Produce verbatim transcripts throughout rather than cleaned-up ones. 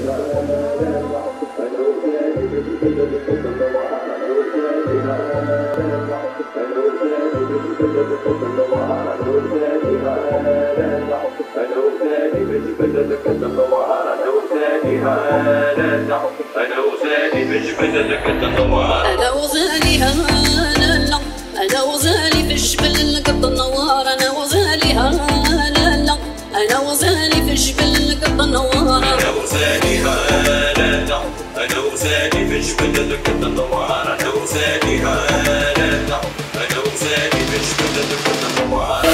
أنا وزالي هالالا أنا وزالي في الجبل قد النوار أنا وزالي هالالا أنا وزالي في الجبل قد النوار أنا وزالي هالالا أنا وزالي في الجبل قد النوار أنا وزالي هالالا أنا وزالي في الجبل قد النوار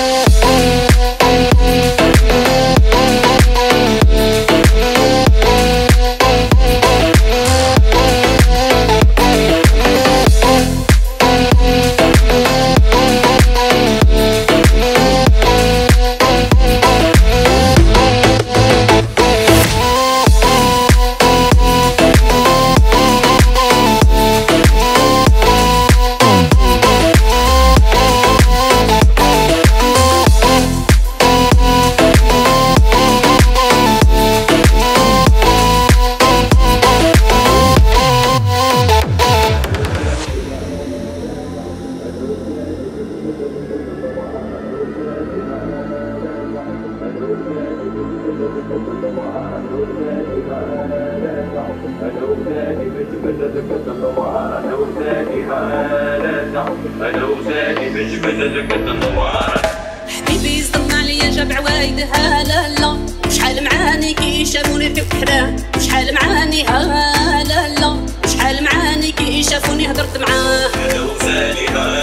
حبيبي صدمنا عليا جاب عوايد هالالا وشحال معاني كي شافوني في بحراه وشحال معاني هالالا وشحال معاني كي شافوني هضرت معاه.